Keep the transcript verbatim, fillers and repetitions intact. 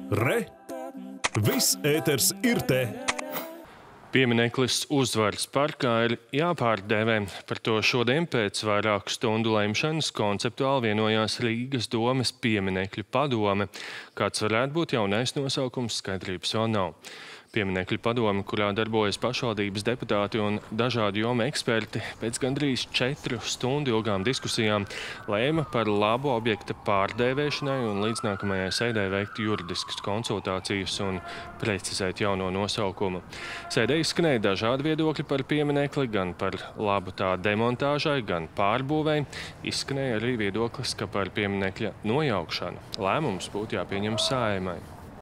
Re! Viss ēters ir te! Piemineklis Uzvaras parkā ir jāpārdēvē. Par to šodien pēc vairāku stundu lemšanas konceptuāli vienojās Rīgas domes pieminekļu padome. Kāds varētu būt jaunais nosaukums, skaidrības vēl nav. Pieminekļu padome, kurā darbojas pašvaldības deputāti un dažādu jomu eksperti, pēc gandrīz četru stundu ilgām diskusijām lēma par labu objekta pārdēvēšanai un līdz nākamajai sēdē veikt juridiskas konsultācijas un precizēt jauno nosaukumu. Sēdē izskanēja dažādi viedokļi par pieminekli, gan par labu tā demontāžai, gan pārbūvei. Izskanēja arī viedoklis, ka par pieminekļa nojaukšanu lēmums būtu jāpieņem Saeimai.